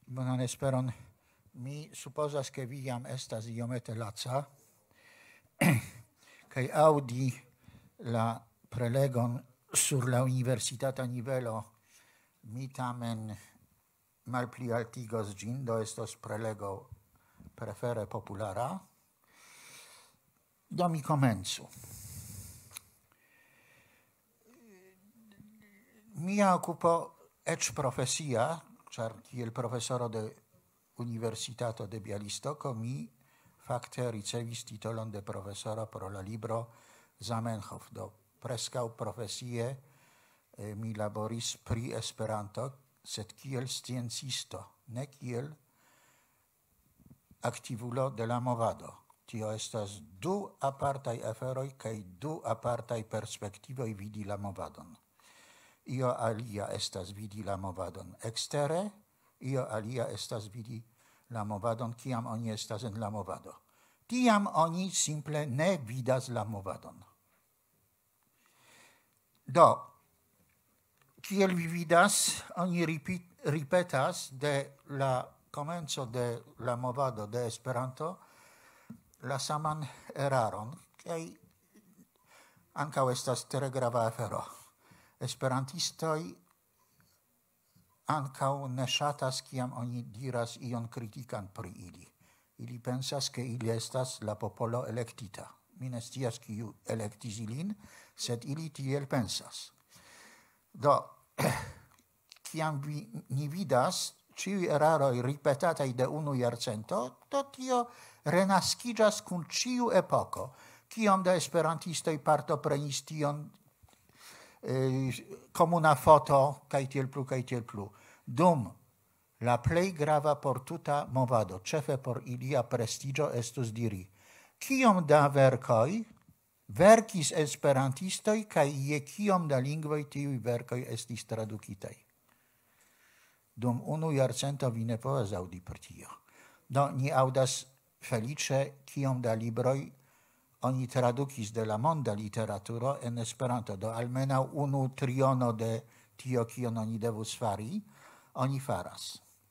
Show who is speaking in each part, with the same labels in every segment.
Speaker 1: bonan esperon. Mi supposas che vi jam estas iomete laca, kaj audi la prelegon sur la universitata nivelo mi tamen malpli altigos gin, do estos prelego prefere populara. Do mi komencu. Mia occupo ecz profesia, char kiel profesoro de Universitato de Bialystoko mi fakte ricevis titolon de profesoro pro la libro Zamenhof. Do preskaŭ profesie mi laboris pri Esperanto, sed kiel sciencisto, ne kiel aktivulo de la movado. Tio estas du apartaj aferoj kaj du apartaj perspektivoj vidi la movadon. Io alia estas vidi la movadon extere, io alia estas vidi la movadon kiam oni estas en la movado. Tiam oni simple ne vidas la movadon. Do, kiel vi vidas, oni ripetas de la komenco de la movado de Esperanto la saman eraron, kaj ankaŭ estas tre grava afero. Esperantistoj ankaŭ ne ŝatas kiam oni diras ion kritikan pri ili. Ili pensas ke ili estas la popolo elektita. Mi ne scias kiu elektis ilin, sed ili tiel pensas. Do, kiam ni vidas ĉiuj eraroj ripetataj de unu jarcento, do tio renaskiĝas kun ĉiu epoko. Kiom da esperantistoj partoprenis tion comuna foto, kaj tiel plu. Dum la plej grava por tuta movado, ĉefe por ilia prestigio, estus diri, kiom da verkoj verkis esperantistoj kaj je kiom da lingvoj tiuj verkoj estis tradukitaj. Dum unu jarcento vi ne povas aŭdi pri tio. Do ni aŭdas feliĉe kiom da libroj oni tradukis de la monda literaturo en Esperanto. Do almenaŭ unu triono de tio kion oni devus fari, oni faras.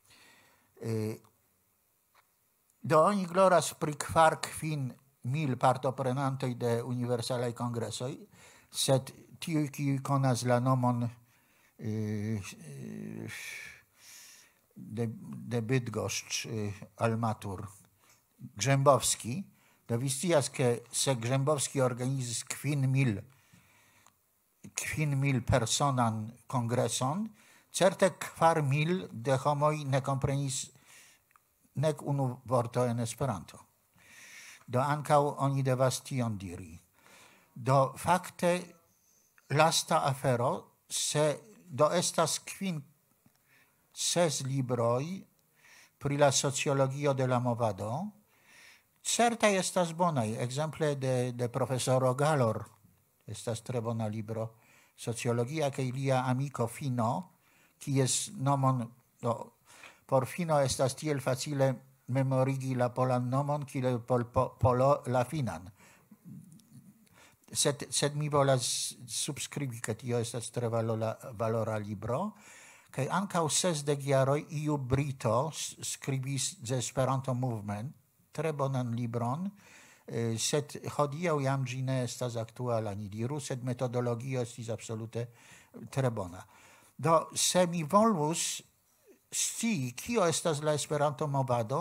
Speaker 1: Do oni gloras pri 4-5 partoprenantoj de universalaj kongresoj, sed tiuj, kiuj konas la nomon de Bydgoszcz Almatur, Grzębowski, do vi scias che se Grzębowski organizis 5,000 personan kongreson, certe 4,000 de homoj ne komprenis nek unu vorto en Esperanto. Do ankaŭ oni devas tion diri. Do fakte lasta afero, do estas 5-6 libroj pri la sociologio de la movado. Certaj estas bonaj. Ekzemple de profesoro Galor estas tre bona libro sociologia kaj lia amiko Fino, kies nomon por Fino estas tiel facile memorigi la polan nomon kiel por Polo la finan. Sed mi volas subskribi, ke tio estas tre valora libro. Kaj ankaŭ 60 jaroj iu brito skribis de Esperanto Movement, tre bonan libron, sed hodiaŭ jam ĝi ne estas aktuala, ni diru, sed metodologio estis absolute tre bona. Do, se mi volus scii kio estas la Esperanto-movado,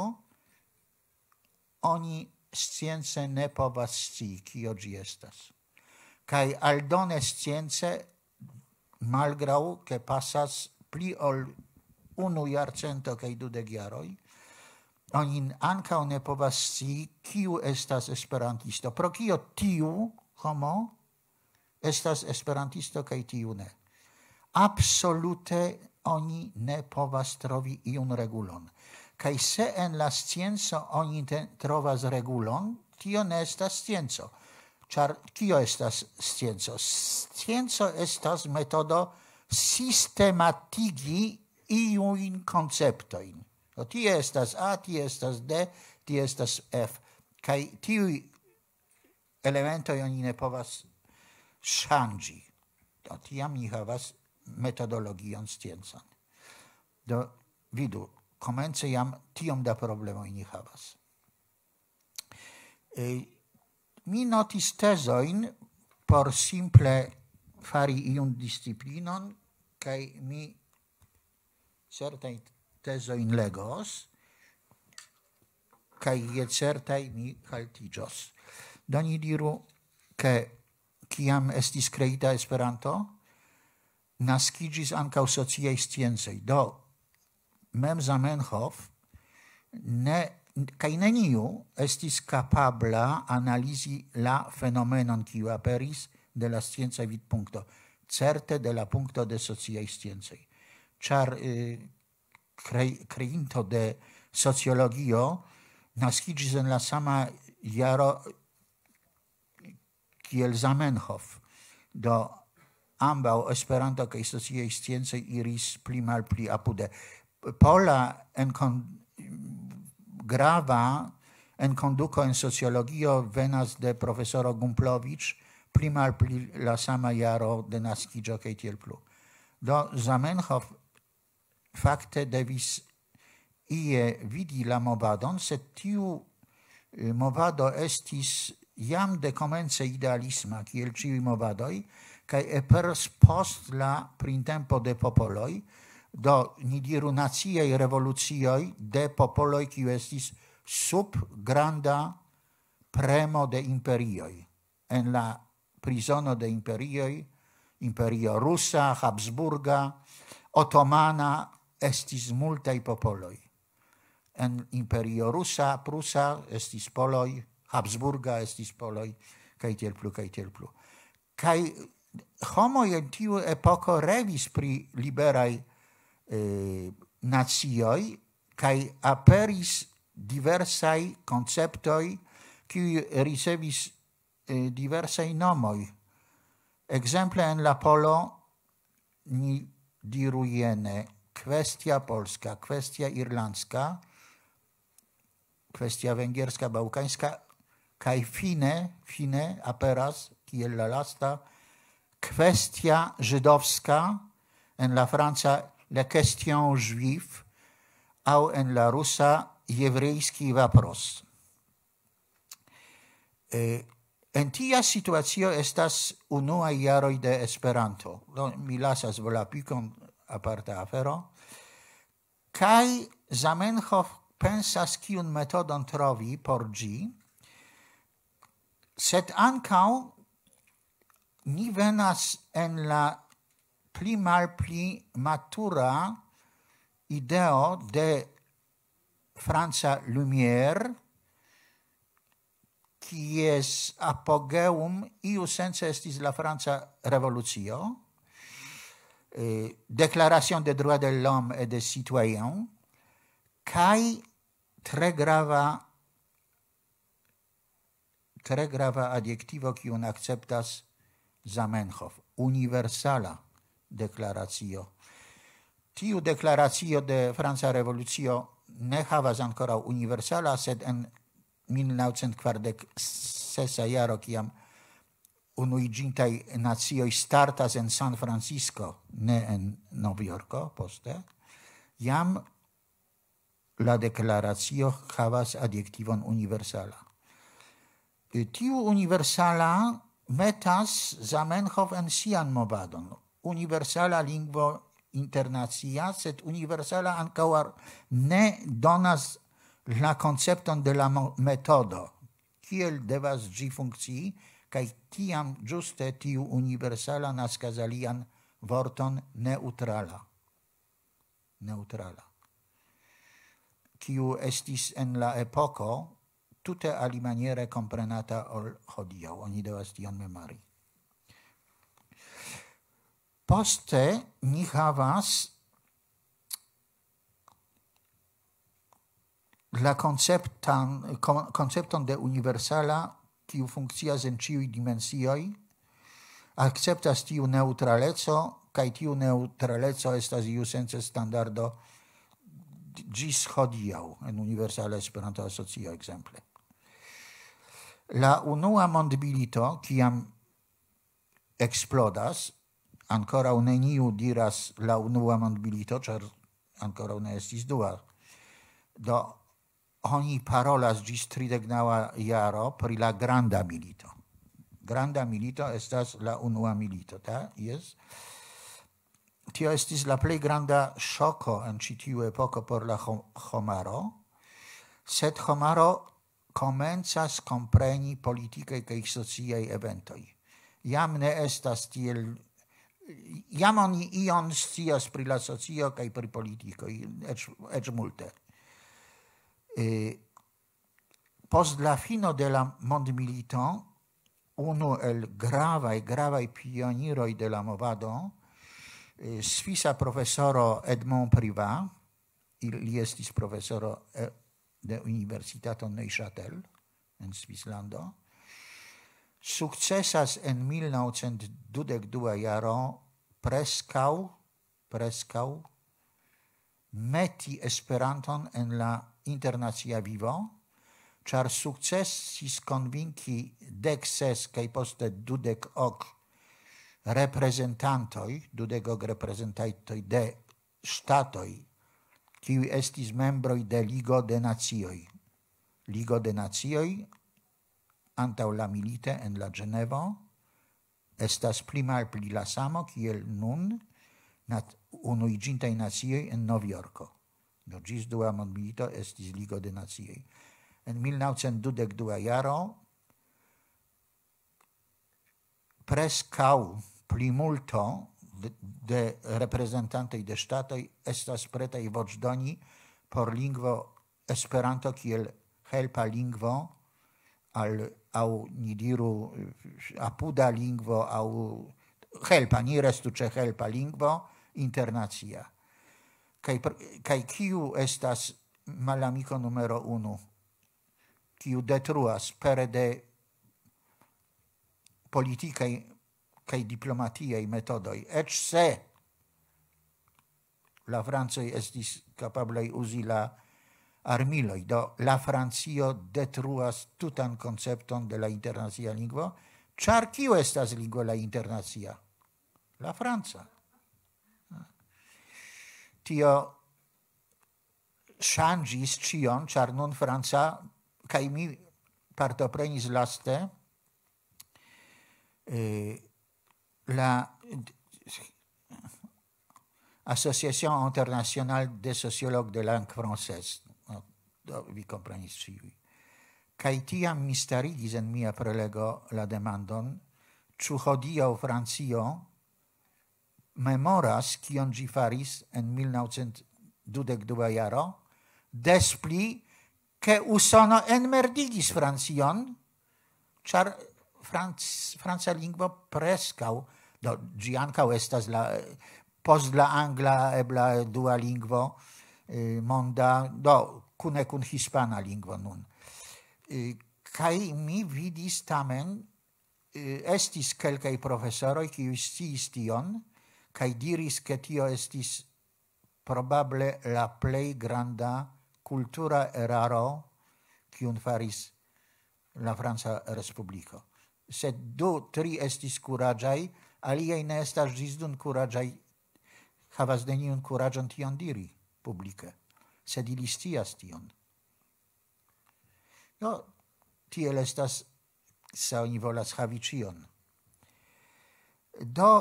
Speaker 1: oni science ne povas scii kio ĝi estas. Kaj aldone science, malgraŭ ke pasas pli ol 1 jarcento kaj 20 jaroj, oni ankaŭ ne povas scii kiu estas esperantisto. Pro kio tiu homo estas esperantisto kaj tiu ne. Absolute oni ne povas trovi iun regulon. Kaj se en la scienco oni trovas regulon, tio ne estas scienco. Ĉar kio estas scienco? Scienco estas metodo sistematigi iujn konceptojn. Tie estas A, tie estas D, tie estas F. Kaj tiuj elementoj oni ne povas ŝanĝi. Tiam ni havas metodologion sciencan. Do vidu, komence jam tiom da problemoj ni havas. Mi notis tezoin por simple fari iun disciplinon, kai mi certai tezoin legos, kai je certai mi haltiĝos. Do ni diru, ke kiam estis kreita Esperanto, naskiĝis ankaŭ sociaj sciencoj. Do mem Zamenhof kaj neniu estis kapabla analizi la fenomenon kiu aperis de la scienca vidpunkto, certe de la punkto de sociaj sciencoj. Ĉar kreinto de sociologio naskiĝis en la sama jaro kiel Zamenhof. Do ambaŭ Esperanto kaj sociaj sciencoj iris pli malpli apude. Pola grava enkonduko en sociologio venas de profesoro Gumplowicz, pli malpli la sama jaro de naskiĝo kaj tiel plu. Do Zamenhof fakte devis ie vidi la movadon, sed tiu movado estis jam de komence idealisma, kiel ĉiuj movadoj, kaj aperis post la printempo de popoloj, do ni diru naciaj revolucioj de popoloj, kiu estis sub granda premo de imperioj. En la prizono de imperioj, imperio rusa, habsburga, otomana, estis multaj popoloj. En imperio rusa, prusa, estis poloj, habsburga estis poloj, kaj tiel plu, kaj tiel plu. Kaj homoj en tiu epoko revis pri liberaj nacioj, kaj aperis diversaj konceptoj, kiuj ricevis diversaj nomoj. Ekzemple en la polo ni diru jene: kwestia polska, kwestia irlandzka, kwestia węgierska, bałkańska, kaj fine aperas, kiel la lasta, kwestia żydowska, en la franca la question juif, aŭ en la rusa jevrejski vapros. En tia situacio estas unuaj jaroj de Esperanto. Do mi lasas volapikon aparta afero. Kaj Zamenhof pensas kiun metodon trovi por ĝi, sed ankaŭ ni venas en la pli malpli matura ideo de Franca Lumière, kies apogeum iusence estis la Franca Revolucio, Déclaration des droits de l'homme et des citoyens, kaj tre grava adjektivo, kiun akceptas Zamenhof: universala deklaracio. Tiu deklaracio de Franca Revolucio ne havas ankoraŭ universala, sed en 1946 jaro, kiam unuiĝintaj nacioj startas en San Francisco, ne en Novjorko poste, jam la deklaracio havas adjektivon universala. Tiu universala metas Zamenhof en sian movadon. Universala lingvo internacia, sed universala ankaŭ ne donas la koncepton de la metodo, kiel devas ĝi funkcii, kaj tiam ĝuste tiu universala naskas alian vorton: neŭtrala. Neŭtrala. Kiu estis en la epoko tute alimaniere komprenata ol hodiaŭ. Oni devas tion memori. Poste ni havas la koncepton de universala, kiu funkcias en ĉiuj dimensioj, akceptas tiu neŭtraleco, kaj tiu neŭtraleco estas iusence standardo ĝis hodiaŭ en Universala Esperanto Asocio ekzemple. La unua mondmilito, kiam eksplodas, ankoraŭ neniu diras la unua mondmilito, ĉar ankoraŭ ne estis dua. do oni parolas gis 30 jaro pri la granda milito. Granda milito estas la unua milito, ta? Yes? Tio estis la plej granda ŝoko en ĉi tiu epoko por la homaro, sed homaro komencas kompreni politikaj kaj sociaj eventoj. Jam ne estas tiel, jam oni ion scias pri la socio kaj pri politikoj, eĉ multe. Post la fino de la mondmilito, unu el gravaj pioniroj de la movado, svisa profesoro Edmond Privat, li estis profesoro de Universitato Neuchâtel en Svislando, sukcesas en 1922 jaro preskaŭ meti Esperanton en la internacia vivo, ĉar sukcesis konvinki 16 kaj poste 28 reprezentantoj de ŝtatoj, kiuj estis membroj de Ligo de Nacioj. Ligo de Nacioj antaŭ la milite en la Ĝenevo estas pli malpli la samo kiel nun unuiĝintaj nacioj en Novjorko. Do ĝis dua mondmilito estis Ligo de Nacioj. En 1922 jaro preskaŭ plimulto de reprezentantoj de ŝtatoj estas pretaj voĉdoni por lingvo Esperanto kiel helpa lingvo aŭ ni diru apuda lingvo aŭ helpa, ni restu ĉe helpa lingvo internacia. Kaj kiu estas malamiko numero 1, kiu detruas pere de politikaj kaj diplomatiaj metodoj, eĉ se la francoj estis kapablaj uzi la armiloj, do la Francio detruas tutan koncepton de la internacia lingvo, ĉar kiu estas lingvo la internacia? La franca. Tio ŝanĝis ĉion, ĉar nun franca, kaj mi partoprenis laste, la Association Internationale des Sociologues de Langue Française. Vi komprenis ĉiuj. Kaj tiam mi starigis en mia prelego la demandon, ĉu hodiaŭ Francio memoras kion ĝi faris en 1922 jaro, des pli ke Usono enmerdigis Francion, ĉar franca lingvo preskaŭ, do ĝi ankaŭ estas post la angla ebla dua lingvo monda, do kune kun hispana lingvo nun. Kaj mi vidis tamen, estis kelkaj profesoroj, kiuj sciis tion, kaj diris, ke tio estis probable la plej granda kultura eraro, kiun faris la Franca Respubliko. Sed 2-3 estis kuraĝaj, aliaj ne estas ĝis nun kuraĝaj, havas neniun kuraĝon tion diri publike, sed ili scias tion. Do, tiel estas, se oni volas havi ĉion. Do,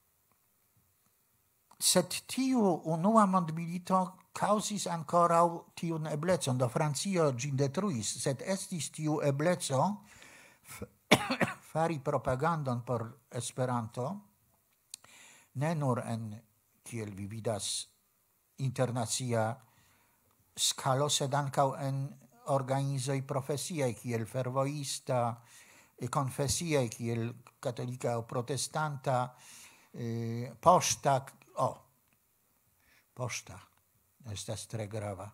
Speaker 1: sed tiu unua mondmilito kaŭzis ankoraŭ tiun eblecon, do Francio ĝin detruis, sed estis tiu ebleco fari propagandon por Esperanto, ne nur en, kiel vi vidas, internacia skalo, sed ankaŭ en organizoj profesiaj, kiel fervojista, konfesiaj, kiel katolika aŭ protestanta, poŝta, poŝta estas tre grava.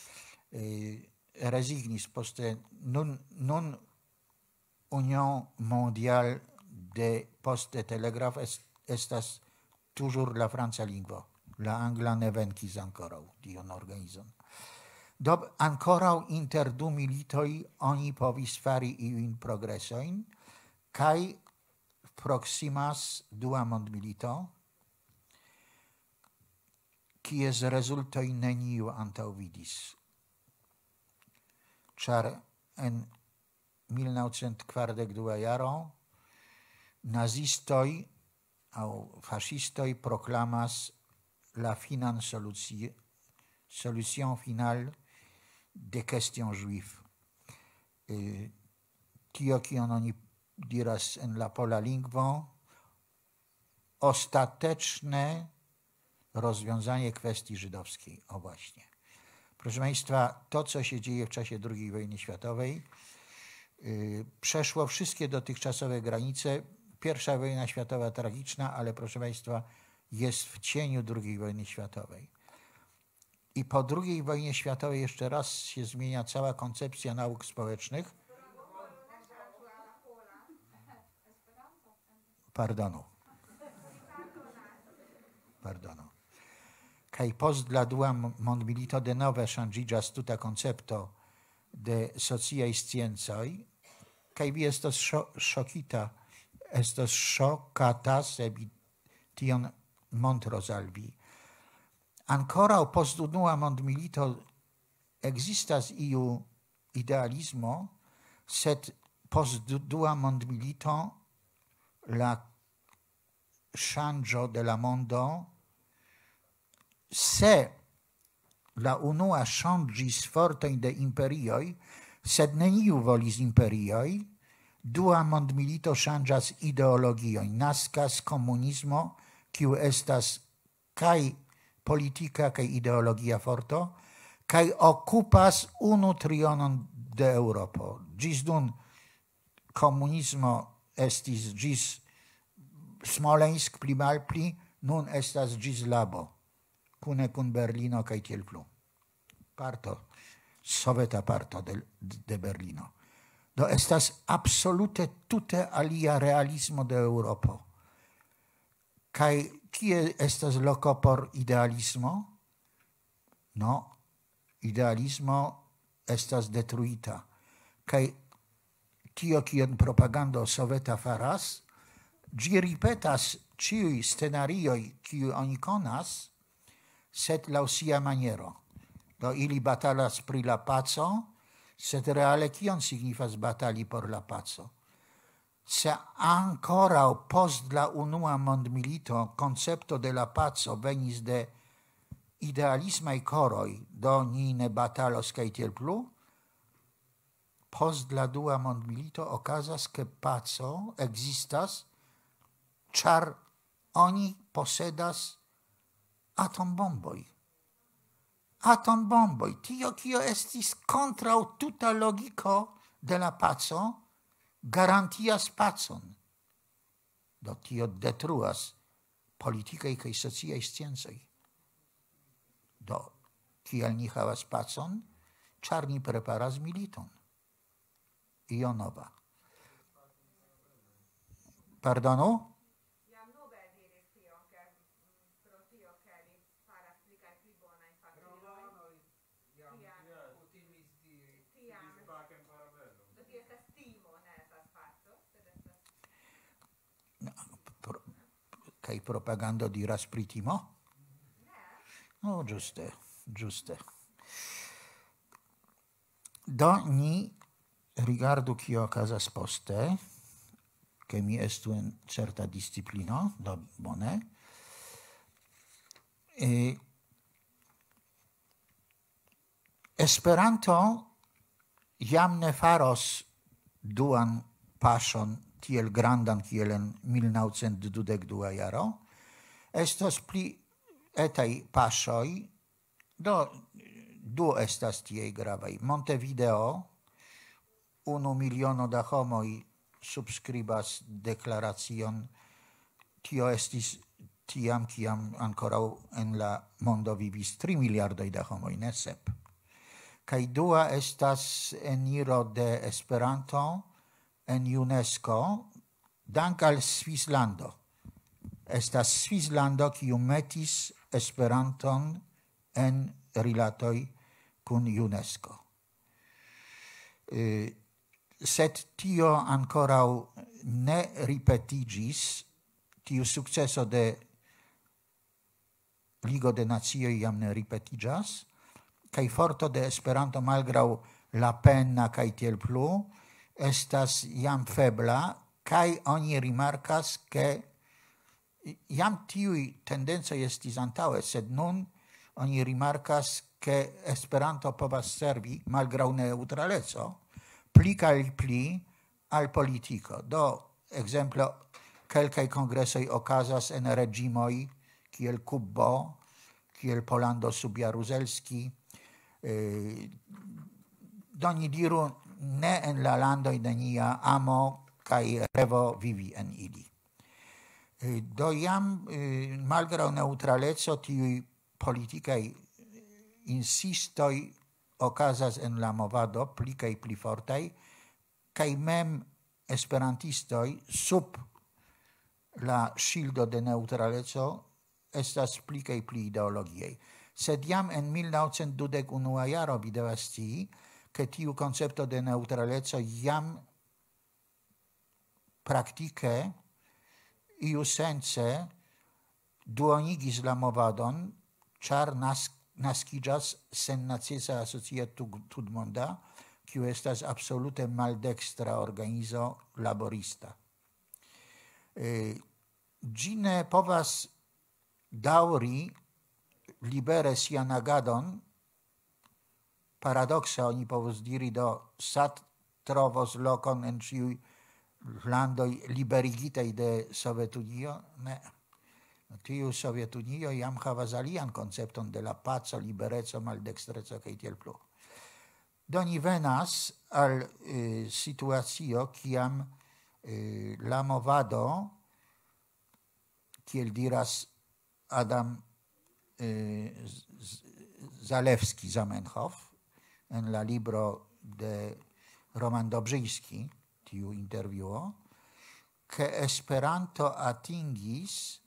Speaker 1: Rezignis poste, nun Union Mondiale de Poste Telegraph estas toujours la franca lingvo. La angla ne venkis ankoraŭ tion organizon. Do ankoraŭ inter du militoj oni povis fari iujn progresojn, kaj proksimas dua mondmilito, kies rezultoj neniu antaŭvidis. ĉar en 1942 jaro nazistoj aŭ faŝistoj proklamas la finan solution final de question juif. Tio, kion oni diras en la pola lingvo, ostateczne rozwiązanie kwestii żydowskiej. O właśnie. Proszę Państwa, to, co się dzieje w czasie II wojny światowej, przeszło wszystkie dotychczasowe granice. Pierwsza wojna światowa tragiczna, ale proszę Państwa, jest w cieniu II wojny światowej. I po II wojnie światowej jeszcze raz się zmienia cała koncepcja nauk społecznych. Pardonu. Kaj post la dua mondmilito denove ŝanĝiĝas tuta koncepto de sociaj sciencoj, kaj vi estos ŝokata, se vi tion montros al vi. Ankoraŭ post unua mondmilito ekzistas iu idealismo, sed post dua mondmilito la ŝanĝo de la mondo, se la unua ŝanĝis fortojn de imperioj, sed neniu volis imperioj, dua mondmilito ŝanĝas ideologiojn, naskas komunismo, kiu estas kaj politika kaj ideologia forto, kaj okupas 1/3 de Eŭropo. Ĝis nun komunismo estis ĝis Smolensk pli malpli, nun estas ĝis Labo, kune kun Berlino kaj tiel plu. Parto, soveta parto de Berlino. Do estas absolute tute alia realismo de Eŭropo. Kaj kie estas loko por idealismo? No, idealismo estas detruita. Kaj tio, kion propagando soveta faras, ĝi ripetas ĉiuj scenarioj, kiuj oni konas, sed laŭ sia maniero. Do ili batalas pri la paco, sed reale kion signifas batali por la paco? Se ankoraŭ post la unua mondmilito koncepto de la paco venis de idealismaj koroj, do ni ne batalos kaj tiel plu, post la dua mondmilito okazas, ke paco ekzistas, ĉar oni posedas atombomboj. Atombomboj, tio, kio estis kontraŭ tuta logiko de la paco, garantias pacon. Do tio detruas politikaj kaj sociaj sciencoj. Do kial ni havas pacon? Ĉar ni preparas militon. Io nova. Pardonu? Kaj propagando diras pri timo? No, ĝuste. Do ni rigardu kio okazas poste, ke mi estu en certa disciplino, do bone. Esperanto jam ne faros duan paŝon tiel grandan kiel en 1922 jaro. Estos pli etaj paŝoj, do du estas tiaj gravaj. Montevideo, 1 miliono da homoj subskribas deklaracion. Tio estis tiam, kiam ankoraŭ en la mondo vivis 3 miliardoj da homoj, ne 7. Kaj dua estas eniro de Esperanto en UNESCO, dank al Svislando. Estas Svislando, kiu metis Esperanton en rilatoj kun UNESCO. Sed tio ankoraŭ ne ripetiĝis, tiu sukceso de Ligo de Nacioj jam ne ripetiĝas, kaj forto de Esperanto malgraŭ la penna kaj tiel plu, estas jam febla, kaj oni rimarkas, ke jam tiuj tendencoj estis antaŭe, sed nun oni rimarkas, ke Esperanto povas servi, malgraŭ neŭtraleco, pli kaj pli al politiko. Do, ekzemplo, kelkaj kongresoj okazas en reĝimoj kiel Kubo, kiel Polando sub Jaruzelski, do ni diru ne en la landoj de nia amo kaj revo vivi en ili. Do jam malgraŭ neŭtraleco tiuj politikaj insistoj okazas en la movado pli kaj pli fortaj, kaj mem esperantistoj sub la ŝildo de neŭtraleco estas pli kaj pli ideologiaj. Sed jam en 1921 jaro vi devas scii, ke tiu koncepto de neŭtraleco jam praktike iusence duonigis la movadon, ĉar naskiĝas sennecesa asocio tutmonda, kiu estas absolute maldekstra organizo laborista. Ĝi ne povas daŭri libere sian agadon, paradokse oni povus diri, do Sat trovos lokon en ĉiuj landoj liberigitaj de Sovetunio? Ne. Tiu Sovetunio jam havas alian koncepton de la paco, libereco, maldekstreco kaj tiel plu. Do ni venas al situacio, kiam la movado, kiel diras Adam Zalewski Zamenhof en la libro de Roman Dobrzyński, tiu intervjuo, ke Esperanto atingis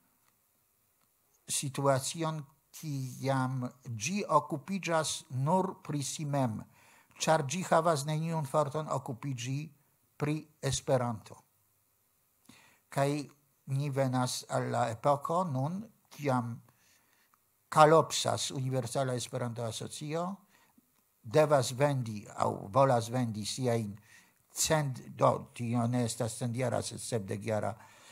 Speaker 1: situacion kiam ĝi okupiĝas nur pri si mem, ĉar ĝi havas neniun forton okupiĝi pri Esperanto. Kaj ni venas al la epoko nun, kiam kalopsas Universala Esperanto-Asocio, devas vendi aŭ volas vendi siajn tio ne estas centjara, sed sepdekjara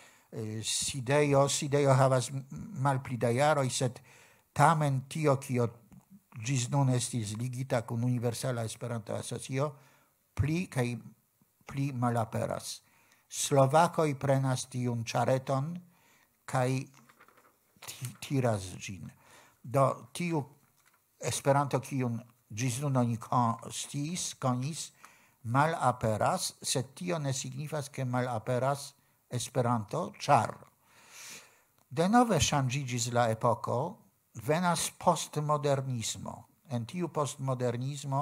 Speaker 1: sidejo havas malpli da jaroj, sed tamen tio, kio ĝis nun estis ligita kun Universala Esperanto-Asocio, pli kaj pli malaperas. Slovakoj prenas tiun ĉareton kaj tiras ĝin. Do tiu Esperanto, kiun ĝis nun oni konis, malaperas, sed tio ne signifas, ke malaperas Esperanto, ĉar denove ŝanĝiĝis la epoko, venas postmodernismo. En tiu postmodernismo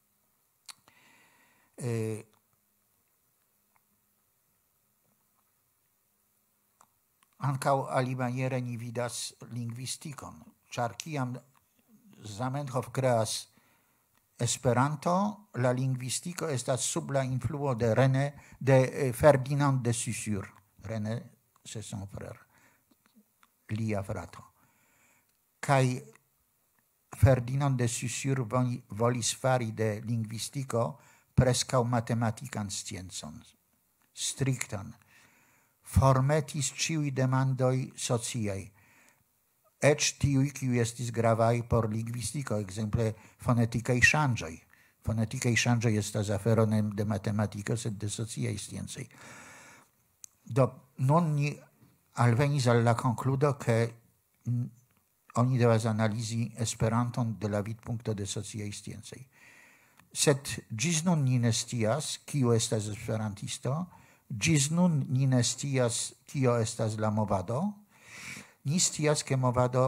Speaker 1: ankaŭ alimaniere ni vidas lingvistikon, ĉar kiam Zamenhof kreas Esperanto, la lingvistiko estas sub la influo de Ferdinand de Saussure. René, c'est son frère, lia frato. Kaj Ferdinand de Saussure volis fari de lingvistiko preskaŭ matematikan sciencon, striktan. Formetis ĉiuj demandoj sociaj, eĉ tiuj, kiuj estis gravaj por lingvistiko, ekzemple fonetikaj ŝanĝoj. Fonetikaj ŝanĝoj estas afero ne de matematiko, sed de sociaj sciencoj. Do nun ni alvenis al la konkludo, ke oni devas analizi Esperanton de la vidpunkto de sociaj sciencoj. Sed ĝis nun ni ne scias, kiu estas esperantisto, ĝis nun ni ne scias, kio estas la movado. Ni scias, ke movado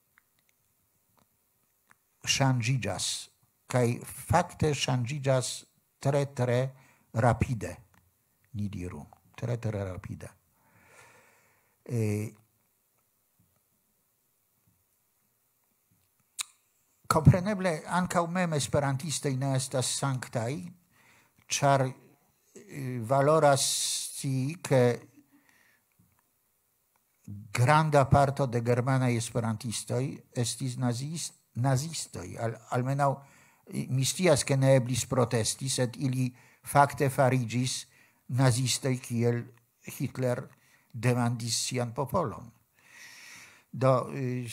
Speaker 1: ŝanĝiĝas, kaj fakte ŝanĝiĝas tre rapide, ni diru, tre rapide. Kompreneble ankaŭ mem esperantistoj ne estas sanktaj, ĉar valoras scii, ke granda parto de germanaj esperantistoj estis nazistoj, almenaŭ mistias che ne eblis protesti, sed ili facte farigis nazistoj, kiel Hitler demandis sian popolon. Do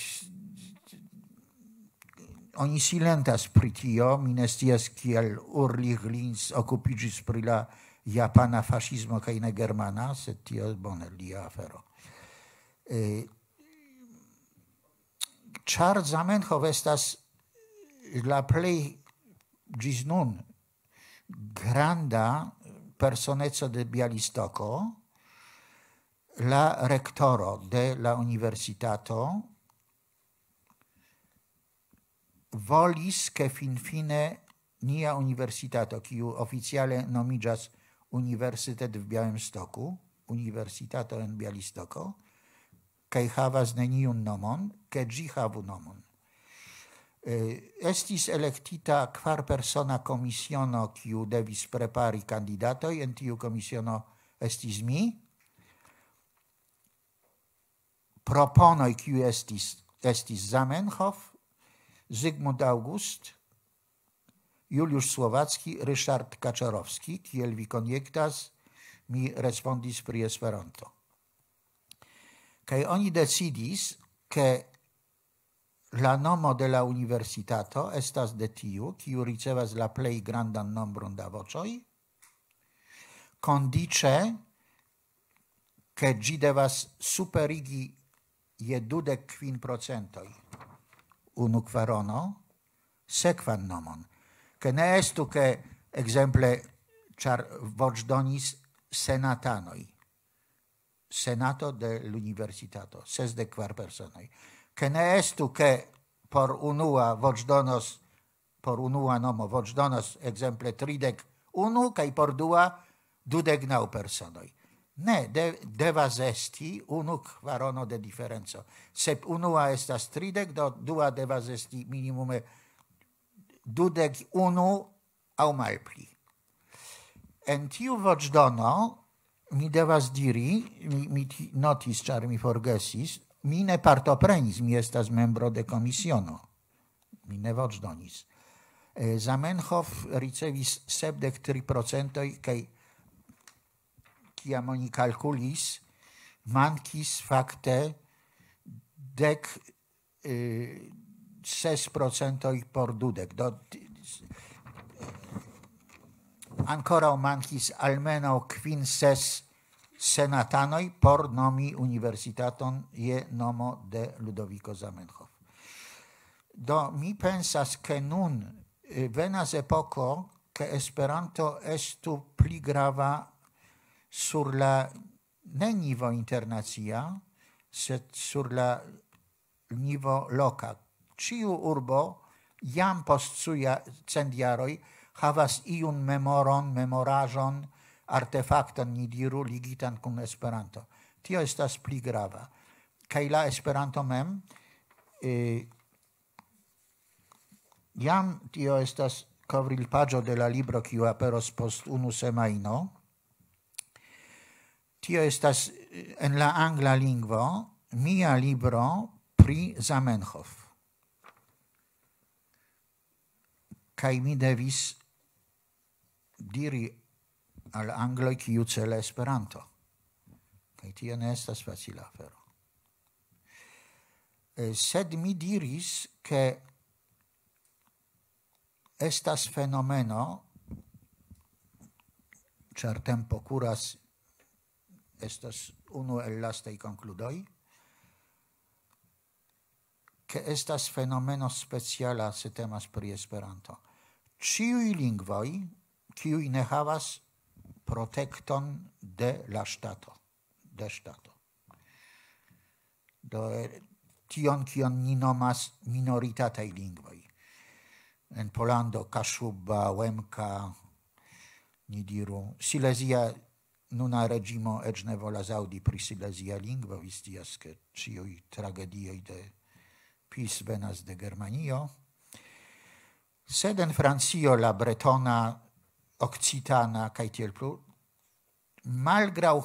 Speaker 1: oni silentas pri tio, mi ne scias kiel Ulrich Linz okupiĝis pri la japana fascismo kaj ne germana, sed tio bone lia afero. Ĉar Zamenhof estas la plej ĝis nun granda personeco de Bialistoko, la rektoro de la universitato volis ke finfine nia universitato, kiu oficiale nomiĝas Universitet w Białymstoku, Universitato en Bialistoko, kaj havas neniun nomon, ke ĝi havu nomon. Estis elektita 4-persona komisiono, kiu devis prepari kandidatoj. En tiu komisiono estis mi. Proponoj, kiu estis Zamenhof, Zygmunt August, Juliusz Słowacki, Ryszard Kaczorowski. Kiel vi konjektas, mi respondis pri Esperanto. Kaj oni decidis, ke la nomo de la universitato estas de tiu, kiu ricevas la plej grandan nombron da voĉoj, kondiĉe, ke ĝi devas superigi je 25% unu kvarono sekvan nomon. Ke ne estu, ke ekzemple, ĉar voĉdonis senatanoj, senato de l'universitato, 64 personoj. Che ne estu che por unua voĉdonos, por unua nomo voĉdonos exemple 31 kaj por dua 29 personoj. Ne, devas esti unu kvarono de diferenco. Se unua estas 30, do dua devas esti minimume 21 aŭ malpli. En tiu voĉdono mi devas diri, mi notis, ĉar mi forgesis, mi ne partoprenis, mi estas membro de komisiono. Mi ne voĉdonis. Zamenhof ricevis 73% kaj kiam oni kalkulis, mankis fakte 6% por 20. Ankoraŭ mankis almenaŭ 5-6 senatanoj por nomi universitaton je nomo de Ludoviko Zamenhof. Do mi pensas, ke nun venas epoko, ke Esperanto estu pli grava sur la ne nivo internacia, sed sur la nivo loka. Ĉiu urbo jam post 100 jaroj havas iun memoron, memoraĵon, artefakton, ni diru, ligitan kun Esperanto. Tio estas pli grava. Kaj la Esperanto mem, jam tio estas kovrilpaĝo de la libro, kiu aperos post 1 semajno. Tio estas en la angla lingvo mia libro pri Zamenhof. Kaj mi devis diri al angloj kiu cele Esperanto. Kaj tio ne estas facila afero. Sed mi diris, ke estas fenomeno, ĉar tempo kuras, estas unu el lastaj konkludoj, ke estas fenomeno speciala se temas pri Esperanto. Ĉiuj lingvoj, kiuj ne havas protekton de la ŝtato, de ŝtato. Do tion, kion ni nomas minoritataj lingvoj. En Polando Kaszuba, Łemka, ni diru, Silezia nuna reĝimo eĉ ne volas aŭdi pri silezia lingvo, vi scias, ke ĉiuj tragedioj de PiS venas de Germanio. Sed en Francio la bretona, occitana kaj tiel plu, malgraŭ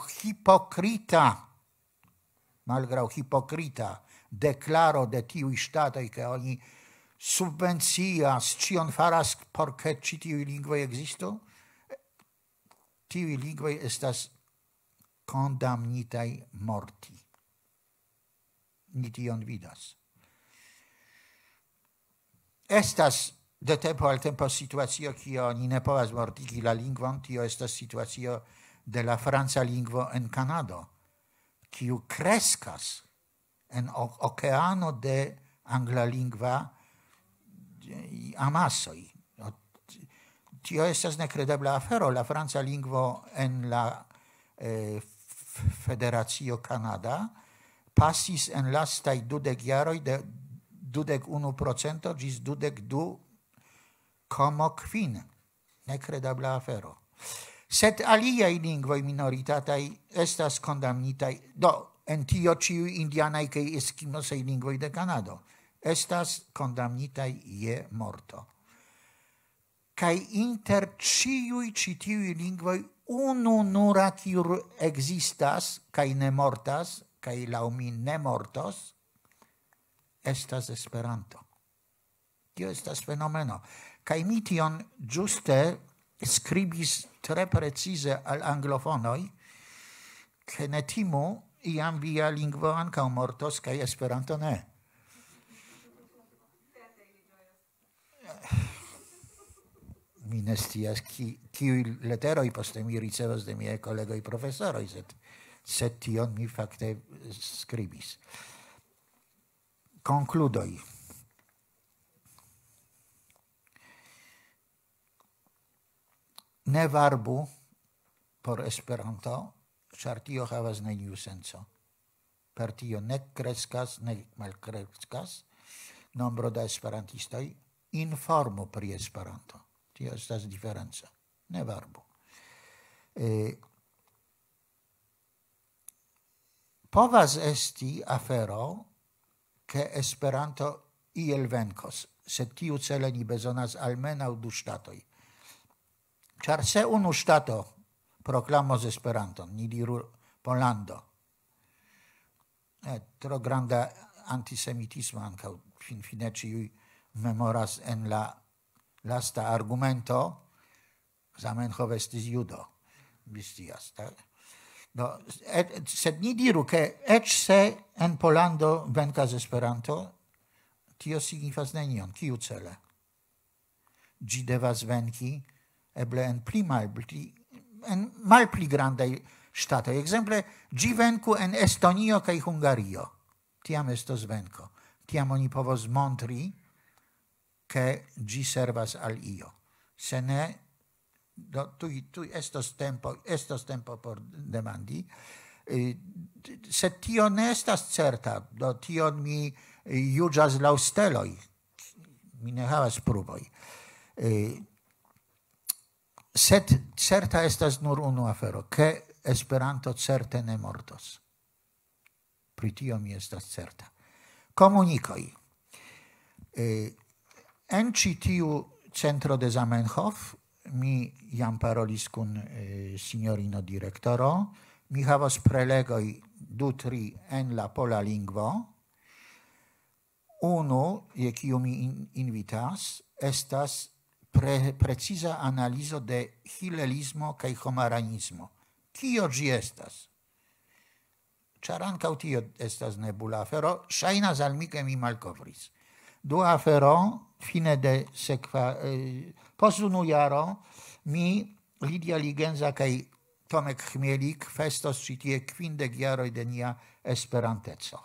Speaker 1: hipokrita deklaro de tiuj ŝtatoj, ke oni subvencias cion faras por ke ĉi tiuj lingvoj ekzistu? Tiuj lingvoj estas kondamnitaj morti. Ni tion vidas. Estas de tempo al tempo situacio kio ni ne povas mortigi la lingvon, tio estas situacio de la franca lingvo en Kanado, kiu kreskas en okeano de angla lingva amasoj. Tio estas nekredebla afero. La franca lingvo en la Federacio Kanada pasis en lastaj 20 jaroj de 21% ĝis 22,5%. Nekredebla afero. Sed aliaj lingvoj minoritataj estas kondamnitaj. En tio ĉiuj indianaj kaj eskimosaj lingvoj de Kanado estas kondamnitaj je morto. Kaj inter ĉiuj ĉi tiuj lingvoj unu nura kiu ekzistas kaj ne mortas, kaj laŭ mi ne mortos, estas Esperanto. Tio estas fenomeno. Kaj mi tion ĝuste skribis tre precize al anglofonoj, ke ne timu, iam via lingvo ankaŭ mortos kaj Esperanto ne. Mi ne scias kiuj leteroj poste mi ricevos de miaj kolegoj profesoroj, sed tion mi fakte skribis. Konkludoj. Ne varbu por Esperanto, ĉar tio havas neniu senco. Per tio nek kreskas, nek malkreskas nombro da esperantistoj. Informu pri Esperanto. Tio estas diferenca. Ne varbu. Povas esti afero ke Esperanto iel venkos, sed tiu cele ni bezonas almenaŭ 2 ŝtatoj. Ĉar se unu ŝtato proklamos Esperanton, ni diru Pollando, tro granda antisemitismo ankaŭ finfine ĉiuj memoras en la lasta argumento, Zamenhof estis judo, vi scias. Sed ni diru ke eĉ se en Pollando venkas Esperanto, tio signifas nenion. Kiu cele? Ĝi devas venki eble en malpli grandaj ŝtatoj. Ekzemple, ĝi venku en Estonio kaj Hungario. Tiam estos venko. Tiam oni povos montri ke ĝi servas al io. Se ne, tuj estos tempo por demandi. Sed tio ne estas certa. Tion mi juĝas laŭ steloj. Mi ne havas pruvoj. Sed certa estas nur unu afero, ke Esperanto certe ne mortos. Pri tio mi estas certa. Komunikoj. En ĉi tiu centro de Zamenhof mi jam parolis kun sinjorino direktoro. Mi havas prelegoj 2-3 en la pola lingvo. Unu, je kiu mi invitas, estas preciza analizo de hilelismo kaj homaranismo. Kio ĝi estas? Ĉar ankaŭ tio estas nebula afero, ŝajnas al mi ke mi malkovris. Dua afero, fine de post unu jaro, mi, Lidia Ligenza kaj Tomek Chmielik festos ĉi tie 50 jaroj de nia esperanteco.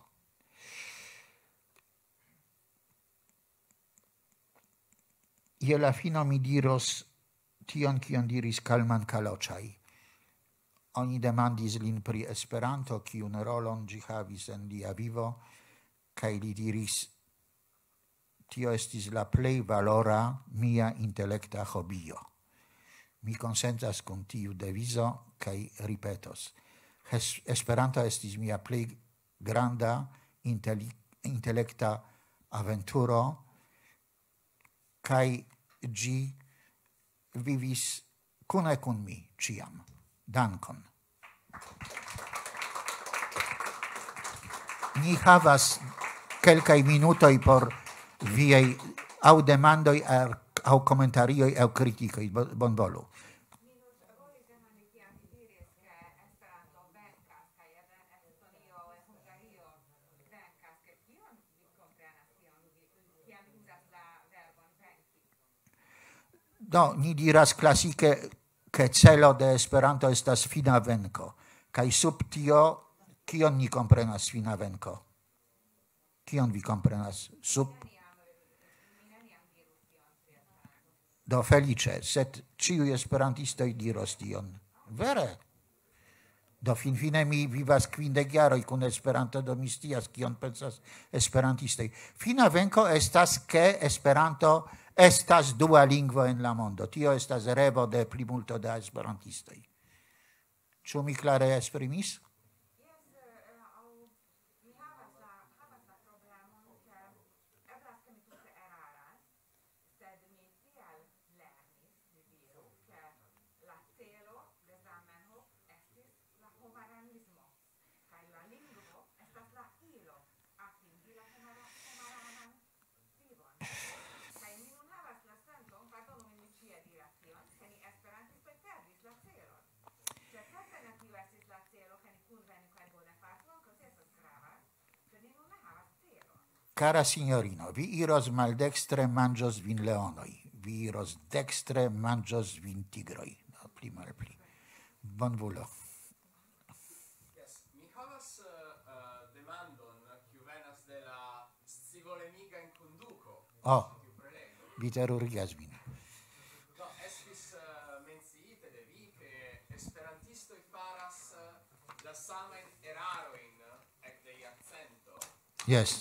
Speaker 1: Je la fino mi diros tion, kion diris Kalman Kaloĉaj. Oni demandis lin pri Esperanto, kiun rolon ĝi havis en lia vivo, kaj li diris: tio estis la plej valora mia intelekta hobio. Mi konsentas kun tiu devizo kaj ripetos: Esperanto estis mia plej granda intelekta aventuro, kaj ĝi vivis kune kun mi ĉiam. Dankon. Ni havas kelkaj minutoj por viaj au demandoj, au komentarioj, au kritikoj. Bonvolu. No, ni diras klasike, che celo de Esperanto estas fina venko. Kaj sub tio, kion ni komprenas fina venko? Kion vi komprenas? Sub... Do felice, sed ciui esperantistoi diros tion. Vere. Do fine mi vivas 50 jaroj kun Esperanto, do mi scias kion pensas esperantistoj. Fina venko estas ke Esperanto estas dua lingvo en la mondo. Tio estas revo de plimulto da esperantistoj. Ĉu mi klare esprimis? Cara signorino, vi iros maldextre mangios vin leonoi, vi iros dextre mangios vin tigroi. No, pli malpli. Bonvulo.
Speaker 2: Yes, mi havas demandon, kiu venas de la scivolemiga en konduko.
Speaker 1: Oh, vi terurigas min.
Speaker 2: No, estis menciite de vi, che esperantistoj faras la samajn erarojn ekde jarcento.
Speaker 1: Yes.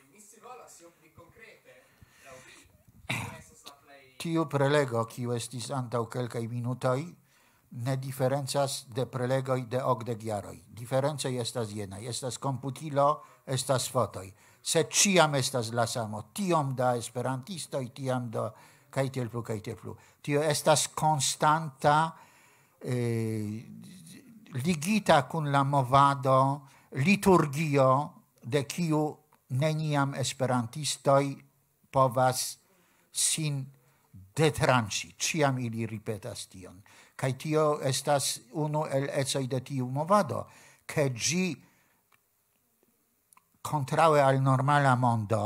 Speaker 1: Tiu prelego, kiu estis antaŭ kelkaj minutoj, ne diferencas de prelegoj de 80 jaroj. Diferencoj estas jenaj. Estas komputilo, estas fotoj. Sed ĉiam estas la samo. Tiom da esperantistoj, tiam da kaj tiel plu, kaj tiel plu. Tio estas konstanta ligita kun la movado, liturgio, de kiu neniam esperantistoj povas sin detranci, ciam ili ripetas tion. Kai tio estas unu el ecoj de tiu movado, che gi contraue al normala mondo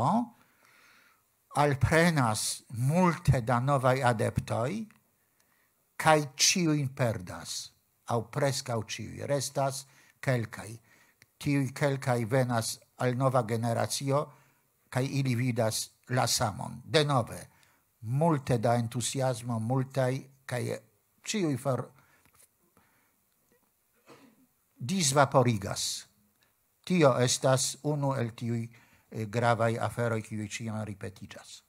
Speaker 1: alprenas multe da novai adeptoi, kai ciuin perdas, au prescau ciui, restas kelkai. Tiui kelkai venas al nova generatio, kai ili vidas la samon. De nove, multe da entusiasmo, multai, kai ciui disvaporigas. Tio estas unu el tiui gravai aferoi, kiui ciam ripetigas.